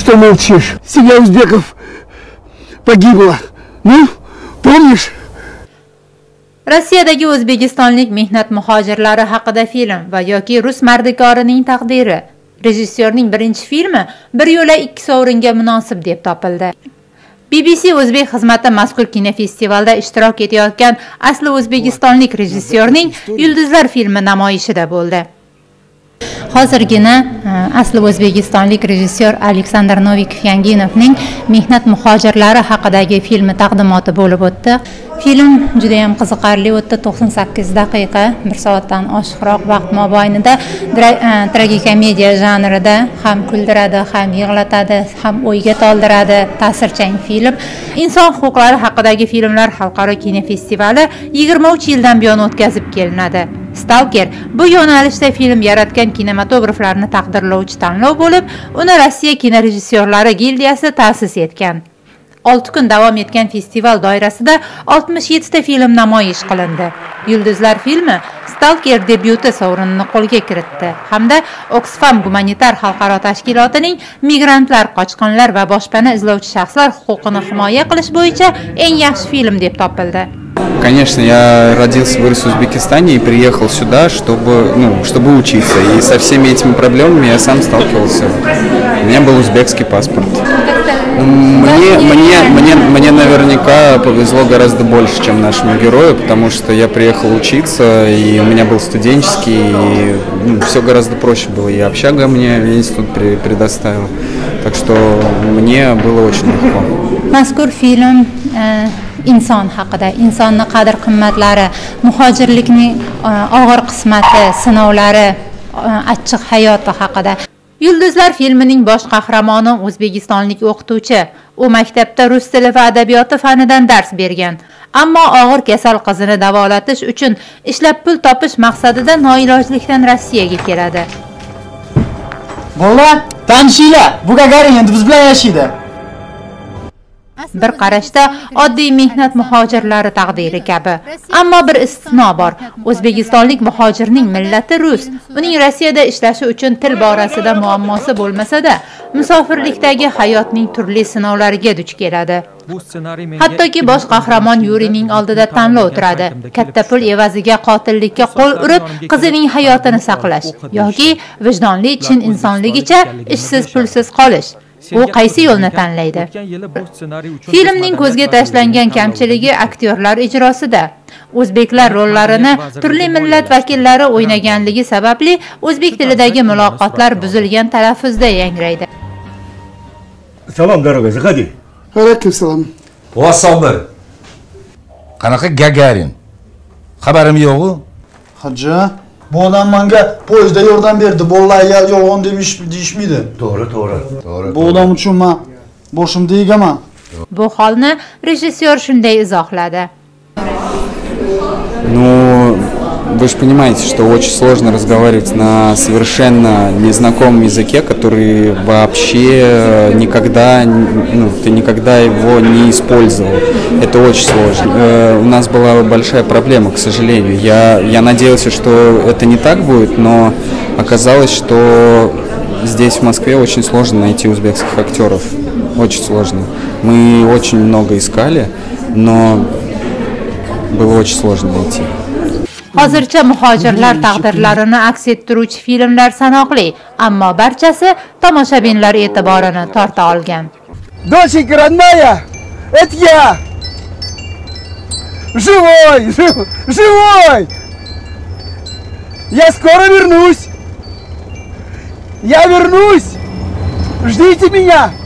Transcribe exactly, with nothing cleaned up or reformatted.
что молчишь? Семья узбеков погибла. Ну, помнишь? Rossiyadagi o'zbekistonlik mehnat muhojirlari haqida film va yoki rus mardikorining taqdiri. Rejissyorning birinchi filmi bir yo'la ikki sovringa munosib deb topildi. B B C o'zbek xizmati mazkur kinofestivalda ishtirok etayotgan asli o'zbekistonlik rejissyorning Yulduzlar filmi namoyishida bo'ldi. Hozirgina asli o'zbekistonlik rejissyor Aleksandr Novikov Yanginovning mehnat muhojirlari haqidagi filmi taqdimoti bo'lib o'tdi. Film juda ham qiziqarli o'tdi. to'qson sakkiz daqiqa, bir soatdan oshiqroq vaqt mobaynida tragikomediya janrida ham kuldiradi, ham yig'latadi, ham o'yga toldiradi. Ta'sirchan film. Inson huquqlari haqidagi filmlar xalqaro kinofestivali yigirma uch yildan buyon o'tkazib kelinadi. Stalker bu yo'nalishda film yaratgan kinematograflarni taqdirlovchi tanlov bo'lib, uni Rossiya kinorejissyorlari gildiyasi ta'sis etgan. olti kun davom etgan festival doirasida oltmish yetti ta film namoyish qilindi. Yulduzlar filmi Stalker debyuti sovrinini qo'lga kiritdi hamda Oxfam gumanitar xalqaro tashkilotining migrantlar, qochqinlar va boshpana izlovchi shaxslar huquqini himoya qilish bo'yicha eng yaxshi film deb topildi. Конечно, я родился, вырос в Узбекистане и приехал сюда, чтобы, ну, чтобы учиться. И со всеми этими проблемами я сам сталкивался. У меня был узбекский паспорт. Мне, мне, мне, мне наверняка повезло гораздо больше, чем нашему герою, потому что я приехал учиться, и у меня был студенческий, и ну, все гораздо проще было. И общага мне институт предоставил. Так что мне было очень легко. Mazkur film inson haqida, insonning qadr-qimmatlari, muhojirlikning og'ir qismati, sinovlari, achchiq hayoti haqida. Yulduzlar filmining bosh qahramoni o'zbekistonlik o'qituvchi. U maktabda rus tili va adabiyoti fanidan dars bergan. Ammo og'ir kasal qizini davolatish uchun ishlab pul topish maqsadida noilojlikdan Rossiyaga keladi. Bolalar, tanishinglar. Bu Gagarin endi biz bilan yashaydi. Bir qarashda oddiy mehnat muhojirlari taqdiri kabi. Ammo bir istisno bor. O'zbekistonlik muhojirning millati rus. Uning Rossiyada ishlashi uchun til borasida muammosi bo'lmasa-da, musofirlikdagi hayotning turli sinovlariga duch keladi. Hattoki bosh qahramon Yurining oldida tanlov turadi. Katta pul evaziga qotillikka qo'l urib, qizining hayotini saqlash yoki vijdonli chin insonligicha ishsiz pulsiz qolish. U qaysi yo'lni tanlaydi? Filmning ko'zga tashlangan kamchiligi aktyorlar ijrosida. O'zbeklar rollarini turli millat vakillari o'ynaganligi sababli o'zbek tilidagi muloqotlar buzilgan talaffuzda yangraydi. Salom, дорогой, заходи. Alaykum salom. Vassobir. Qanaqa Gagarin? Xabarim yo'q-ku? Hajja, bu odam menga poyezdda yordam berdi. Bolalar yolg'on demish deyishmaydi. To'g'ri, to'g'ri. To'g'ri. Bu odam uchun men boshimda egaman. Bu holni rejissyor shunday izohladi. Ну, вы же понимаете, что очень сложно разговаривать на совершенно незнакомом языке, который вообще никогда, ну, ты никогда его не использовал. Это очень сложно. Э, у нас была большая проблема, к сожалению. Я, я надеялся, что это не так будет, но оказалось, что здесь, в Москве, очень сложно найти узбекских актеров. Очень сложно. Мы очень много искали, но было очень sложно найти. Hozircha muhojirlar taqdirlarini aks ettiruvchi filmlar sanoqli, ammo barchasi tomoshabinlar e'tiborini torta olgan. Доченька родная, это я! Живой! Жив, живой! Я скоро вернусь! Я вернусь! Ждите меня!